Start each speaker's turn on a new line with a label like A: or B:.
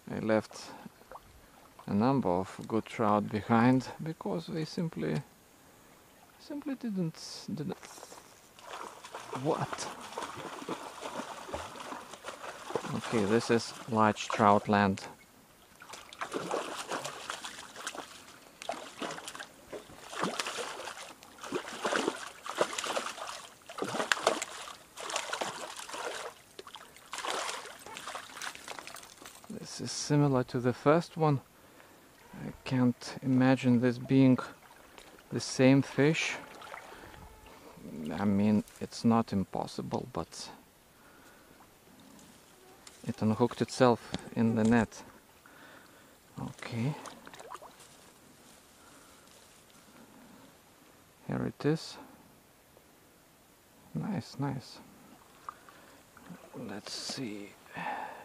A: I left a number of good trout behind because they simply didn't. What? Okay, this is large trout land. This is similar to the first one. I can't imagine this being the same fish. I mean, it's not impossible, but it unhooked itself in the net. Okay. Here it is. Nice, nice. Let's see.